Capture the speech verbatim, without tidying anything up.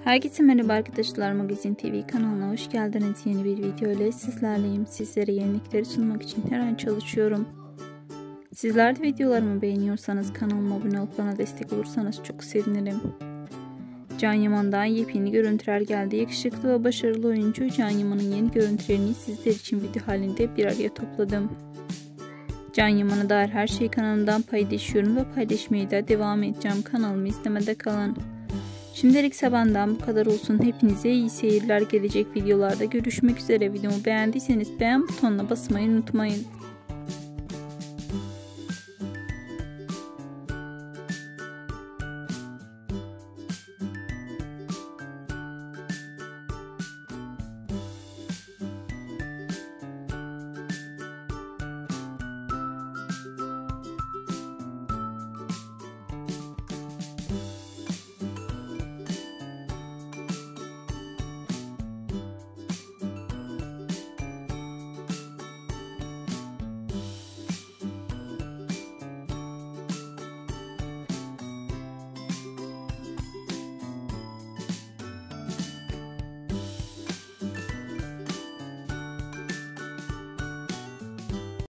Herkese merhaba arkadaşlar, Magazin T V kanalına hoş geldiniz. Yeni bir video ile sizlerleyim. Sizlere yenilikleri sunmak için her an çalışıyorum. Sizler de videolarımı beğeniyorsanız kanalıma abone olup bana destek olursanız çok sevinirim. Can Yaman'dan yepyeni görüntüler geldi. Yakışıklı ve başarılı oyuncu Can Yaman'ın yeni görüntülerini sizler için video halinde bir araya topladım. Can Yaman'a dair her şeyi kanalımdan paylaşıyorum ve paylaşmaya da devam edeceğim. Kanalımı izlemede kalın. Şimdilik ise benden bu kadar olsun. Hepinize iyi seyirler. Gelecek videolarda görüşmek üzere. Videomu beğendiyseniz beğen butonuna basmayı unutmayın.